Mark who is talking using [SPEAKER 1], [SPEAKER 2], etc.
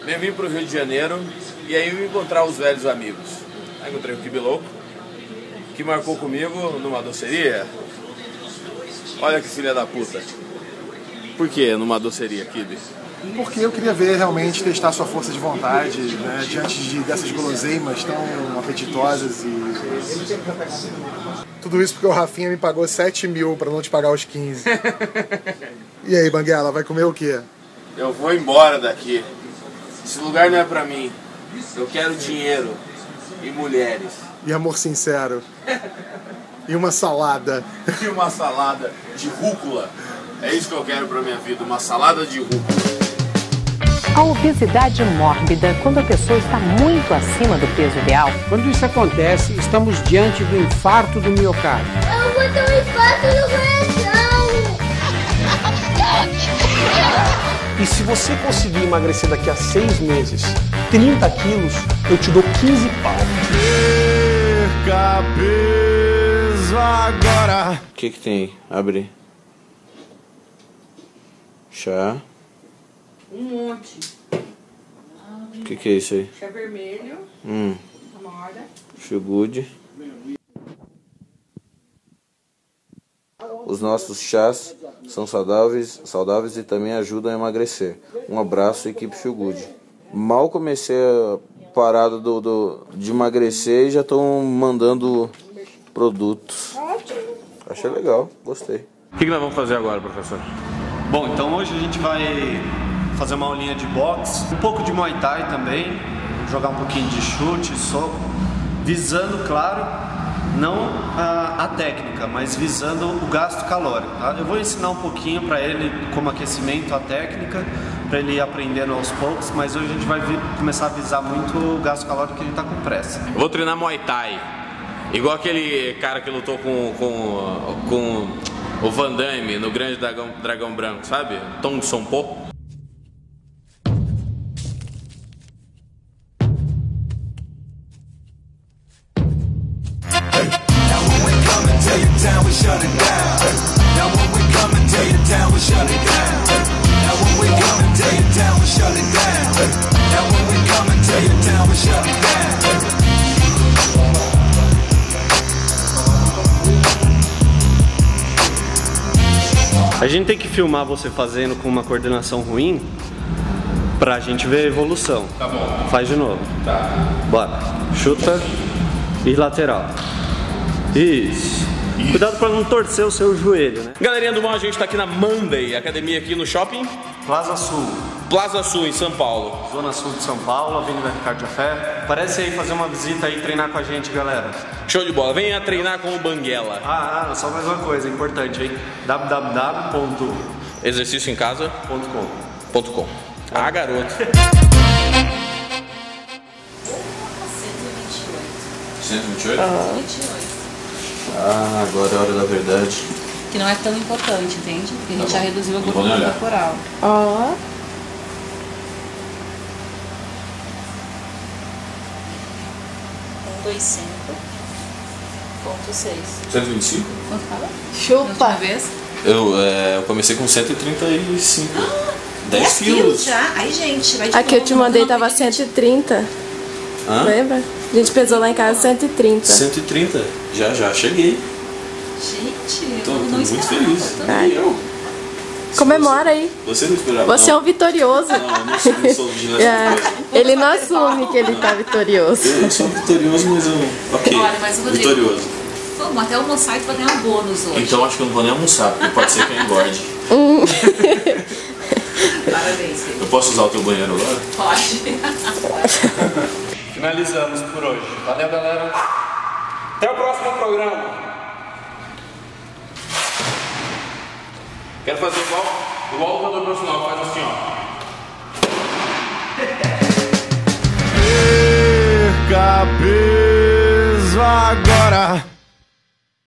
[SPEAKER 1] Eu vim pro Rio de Janeiro e aí eu encontrar os velhos amigos. Aí encontrei o Kibilouco, que marcou comigo numa doceria. Olha que filha da puta. Por que numa doceria, Kibi?
[SPEAKER 2] Porque eu queria ver realmente, testar sua força de vontade, né, diante dessas guloseimas tão apetitosas e... Tudo isso porque o Rafinha me pagou 7 mil pra não te pagar os 15. E aí, Banguela, vai comer o quê?
[SPEAKER 1] Eu vou embora daqui. Esse lugar não é pra mim. Eu quero dinheiro e mulheres.
[SPEAKER 2] E amor sincero. E uma salada.
[SPEAKER 1] E uma salada de rúcula. É isso que eu quero pra minha vida, uma salada de rúcula.
[SPEAKER 3] A obesidade mórbida, quando a pessoa está muito acima do peso ideal.
[SPEAKER 4] Quando isso acontece, estamos diante do infarto do miocárdio.
[SPEAKER 5] Eu vou ter um infarto no coração!
[SPEAKER 6] E se você conseguir emagrecer daqui a 6 meses 30 quilos, eu te dou 15 pau.
[SPEAKER 7] Perca peso agora.
[SPEAKER 1] O que tem? Abre. Chá.
[SPEAKER 8] Um monte.
[SPEAKER 1] O que é isso aí?
[SPEAKER 8] Chá vermelho. Amora.
[SPEAKER 1] Feel good. Os nossos chás são saudáveis e também ajudam a emagrecer. Um abraço, equipe Feel Good. Mal comecei a parada de emagrecer e já estão mandando produtos.
[SPEAKER 8] Ótimo.
[SPEAKER 1] Achei legal, gostei. O que nós vamos fazer agora, professor?
[SPEAKER 9] Bom, então hoje a gente vai fazer uma aulinha de boxe, um pouco de Muay Thai também, jogar um pouquinho de chute, soco, visando, claro, não a técnica, mas visando o gasto calórico. Tá? Eu vou ensinar um pouquinho para ele como aquecimento a técnica, para ele ir aprendendo aos poucos, mas hoje a gente vai começar a visar muito o gasto calórico que ele está com pressa.
[SPEAKER 1] Eu vou treinar Muay Thai, igual aquele cara que lutou com o Van Damme no Grande Dragão Branco, sabe? Tong Song Po.
[SPEAKER 9] A gente tem que filmar você fazendo com uma coordenação ruim pra gente ver a evolução.
[SPEAKER 1] Tá bom.
[SPEAKER 9] Faz de novo.
[SPEAKER 1] Tá.
[SPEAKER 9] Bora. Chuta e lateral. Isso. Cuidado pra não torcer o seu joelho, né?
[SPEAKER 1] Galerinha do mal, a gente tá aqui na Monday, academia aqui no shopping
[SPEAKER 9] Plaza Sul.
[SPEAKER 1] Plaza Sul, em São Paulo.
[SPEAKER 9] Zona Sul de São Paulo, Avenida Ricardo Jafé. Parece aí fazer uma visita aí e treinar com a gente, galera.
[SPEAKER 1] Show de bola. Venha treinar com o Banguela.
[SPEAKER 9] Só mais uma coisa importante, hein?
[SPEAKER 1] www.exercicioemcasa.com. Ah, garoto. 128? Ah, agora é a hora da verdade.
[SPEAKER 10] Que não é tão importante, entende? Porque a gente já reduziu a gordura corporal.
[SPEAKER 8] Ó.
[SPEAKER 10] Oh. 125.6.
[SPEAKER 1] 125?
[SPEAKER 10] Quanto fala?
[SPEAKER 8] Chupa.
[SPEAKER 10] Vez?
[SPEAKER 1] Eu comecei com 135. 10 quilos.
[SPEAKER 10] Já? Aí, gente, vai de
[SPEAKER 8] Aqui eu te mandei, tava 130.
[SPEAKER 1] Hã?
[SPEAKER 8] Lembra? A gente pesou lá em casa 130.
[SPEAKER 1] 130? Já cheguei.
[SPEAKER 10] Gente,
[SPEAKER 1] Tô
[SPEAKER 10] eu não
[SPEAKER 1] muito
[SPEAKER 10] esperava.
[SPEAKER 1] feliz.
[SPEAKER 8] Ai.
[SPEAKER 1] E eu?
[SPEAKER 8] Comemora aí.
[SPEAKER 1] Você não esperava?
[SPEAKER 8] Você é um vitorioso.
[SPEAKER 1] Não, eu não sou vigilante.
[SPEAKER 8] Ele não assume que ele tá vitorioso.
[SPEAKER 1] Eu sou vitorioso, mas eu... Ok,
[SPEAKER 10] Olha, mas o Rodrigo,
[SPEAKER 1] vitorioso.
[SPEAKER 10] vamos até almoçar e tu vai ganhar um bônus hoje.
[SPEAKER 1] Então acho que eu não vou nem almoçar, porque pode ser que eu engorde.
[SPEAKER 10] Parabéns, filho.
[SPEAKER 1] Eu posso usar o teu banheiro agora?
[SPEAKER 10] Pode.
[SPEAKER 9] Finalizamos por hoje. Valeu, galera. Até o próximo programa.
[SPEAKER 1] Quero fazer igual o cantor profissional, faz assim, ó.
[SPEAKER 7] Perca peso agora.